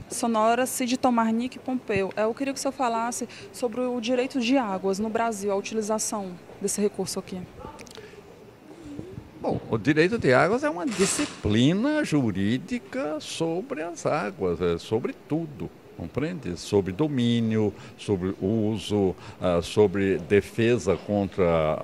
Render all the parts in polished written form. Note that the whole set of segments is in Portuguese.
Sonora Cid Tomarnik Pompeu. Eu queria que o senhor falasse sobre o direito de águas no Brasil, a utilização desse recurso aqui. Bom, o direito de águas é uma disciplina jurídica sobre as águas, sobre tudo, compreende? Sobre domínio, sobre uso, sobre defesa contra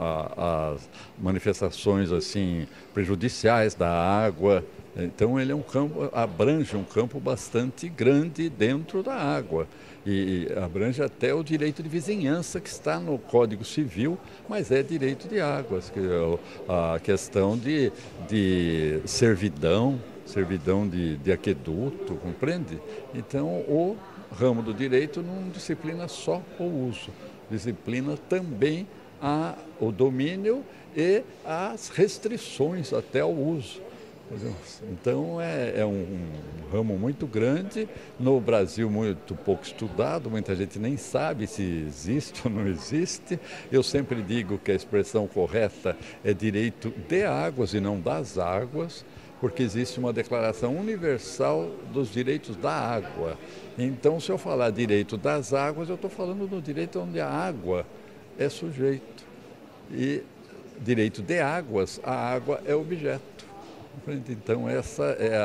as manifestações assim prejudiciais da água. Então ele é um campo, abrange um campo bastante grande dentro da água e abrange até o direito de vizinhança que está no Código Civil, mas é direito de águas, que é a questão de servidão de aqueduto, compreende? Então o ramo do direito não disciplina só o uso, disciplina também o domínio e as restrições até ao uso. Então é um ramo muito grande, no Brasil muito pouco estudado, muita gente nem sabe se existe ou não existe. Eu sempre digo que a expressão correta é direito de águas e não das águas, porque existe uma declaração universal dos direitos da água. Então, se eu falar direito das águas, eu estou falando do direito onde a água é sujeito. E direito de águas, a água é objeto. Então essa é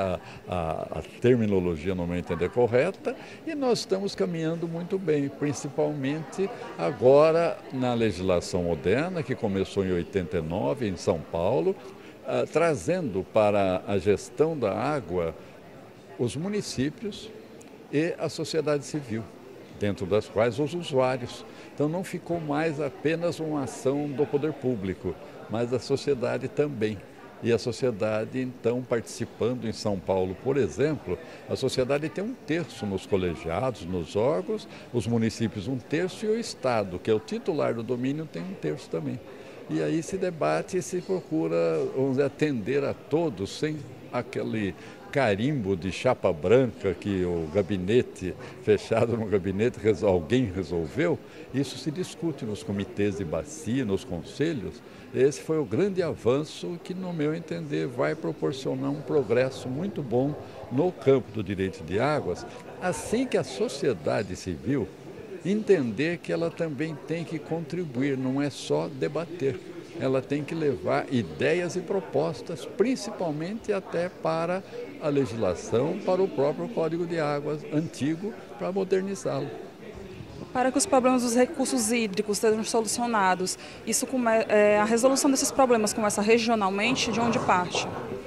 a terminologia, no meu entender, correta, e nós estamos caminhando muito bem, principalmente agora na legislação moderna, que começou em 89 em São Paulo, trazendo para a gestão da água os municípios e a sociedade civil, dentro das quais os usuários. Então não ficou mais apenas uma ação do poder público, mas da sociedade também. E a sociedade, então, participando em São Paulo, por exemplo, a sociedade tem 1/3 nos colegiados, nos órgãos, os municípios 1/3 e o Estado, que é o titular do domínio, tem 1/3 também. E aí se debate e se procura, vamos dizer, atender a todos, sem aquele carimbo de chapa branca que o gabinete, fechado no gabinete, alguém resolveu. Isso se discute nos comitês de bacia, nos conselhos. Esse foi o grande avanço que, no meu entender, vai proporcionar um progresso muito bom no campo do direito de águas, assim que a sociedade civil entender que ela também tem que contribuir, não é só debater. Ela tem que levar ideias e propostas, principalmente até para a legislação, para o próprio Código de Águas antigo, para modernizá-lo. Para que os problemas dos recursos hídricos sejam solucionados, a resolução desses problemas começa regionalmente, de onde parte?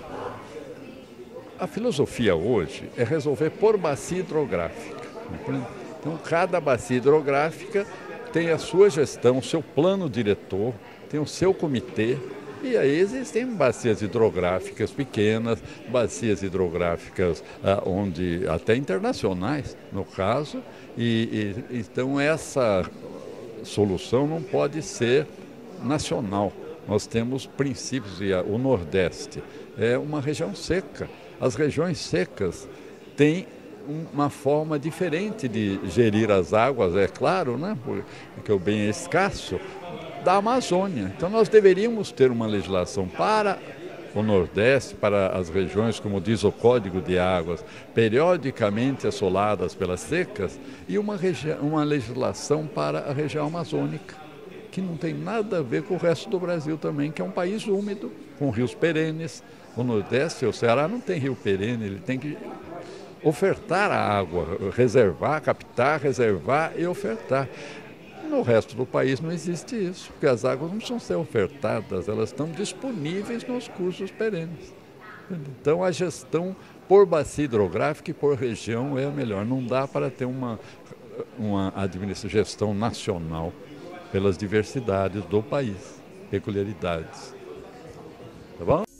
A filosofia hoje é resolver por bacia hidrográfica. Então, cada bacia hidrográfica tem a sua gestão, o seu plano diretor, tem o seu comitê, e aí existem bacias hidrográficas pequenas, bacias hidrográficas onde até internacionais, no caso, então essa solução não pode ser nacional. Nós temos princípios, e o Nordeste é uma região seca. As regiões secas têm uma forma diferente de gerir as águas, é claro, né? Porque o bem é escasso, da Amazônia. Então nós deveríamos ter uma legislação para o Nordeste, para as regiões, como diz o Código de Águas, periodicamente assoladas pelas secas, e uma legislação para a região amazônica, que não tem nada a ver com o resto do Brasil também, que é um país úmido, com rios perenes. O Nordeste, o Ceará, não tem rio perene, ele tem que ofertar a água, reservar, captar, reservar e ofertar. No resto do país não existe isso, porque as águas não precisam ser ofertadas, elas estão disponíveis nos cursos perenes. Então a gestão por bacia hidrográfica e por região é a melhor. Não dá para ter uma gestão nacional pelas diversidades do país, peculiaridades. Tá bom?